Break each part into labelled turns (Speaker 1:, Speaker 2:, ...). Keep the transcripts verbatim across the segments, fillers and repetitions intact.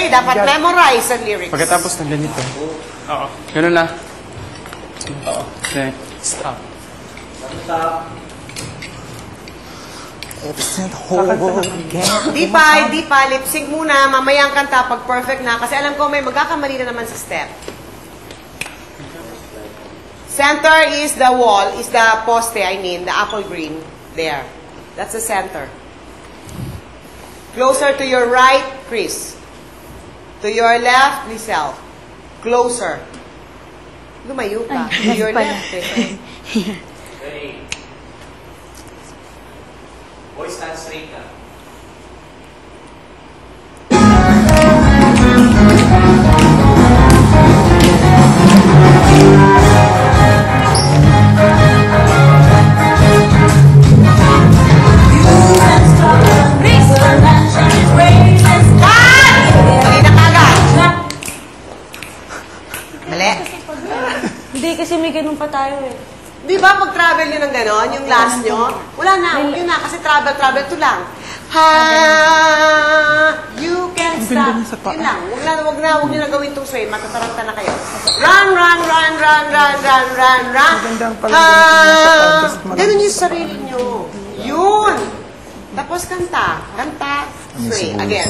Speaker 1: Okay, dapat memorize ang lyrics.
Speaker 2: Pagkatapos ng ganito. Oo. Ganun na. Oo. Okay. Stop.
Speaker 3: Stop.
Speaker 1: Di pa, di pa. Lip sync muna. Mamaya ang kanta pag perfect na. Kasi alam ko may magkakamali na naman sa step. Center is the wall, is the poste, I mean, the apple green. There. That's the center. Closer to your right, Chris. To your left, Lizelle. Closer. Lumayo ka. To your left, Chris.
Speaker 3: Ready. Voice stand straight ka.
Speaker 4: Hindi, kasi may ganun pa tayo eh.
Speaker 1: Di ba pag travel nyo ng gano'n, yung last nyo? Wala na, huwag yun na, kasi travel, travel, to lang. Ha, you can stop. Yun lang, huwag na, huwag na, huwag nyo na gawin itong sway, matataranta na kayo. Run, run, run, run, run, run, run, run. Ha, ganun yung sarili nyo. Yun. Tapos kanta, kanta, sway, again.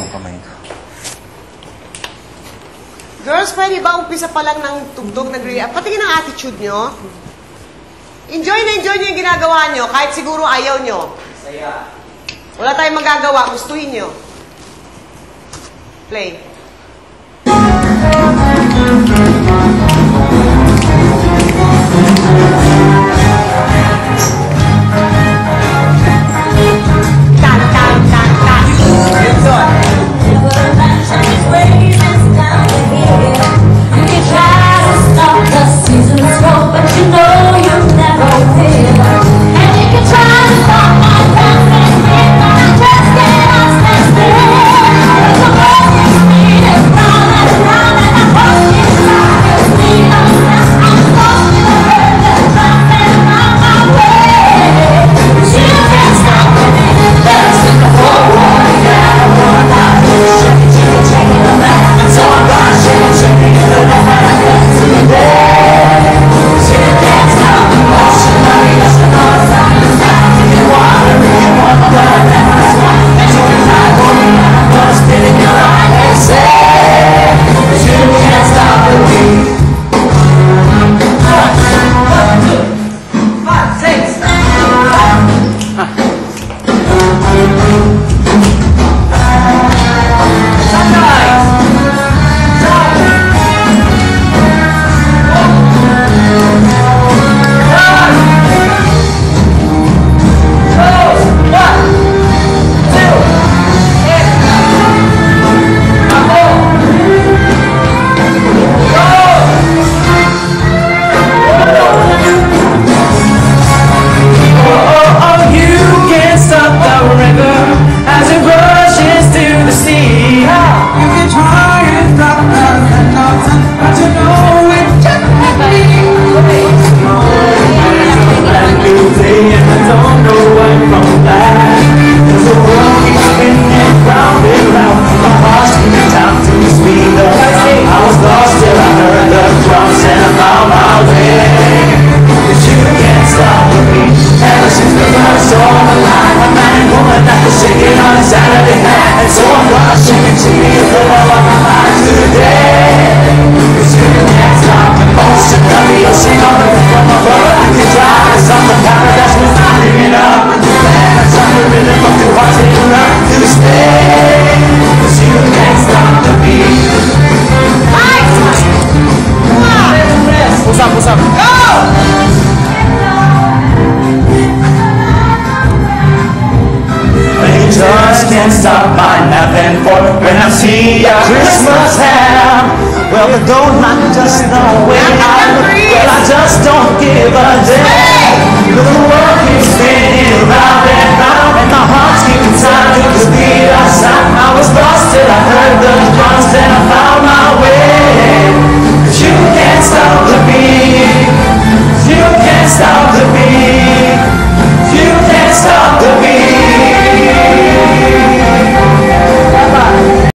Speaker 1: Girls, pwede ba umpisa pa lang ng tugtog, nag-react? Patingin ang attitude nyo. Enjoy na enjoy nyo yung ginagawa nyo, kahit siguro ayaw nyo.
Speaker 3: Saya.
Speaker 1: Wala tayong magagawa, gustuhin nyo. Play. Tan, tan, tan, tan. Enjoy.
Speaker 5: Can't stop my nothing for when I see a Christmas ham. Well, the gold not just the way I look. Well, I just don't give a damn. The world keeps spinning round and round, and my heart's keeping time to the beat of sound. I was lost till I heard the drums, then I found my way. 'Cause you can't stop the beat. You can't stop the beat.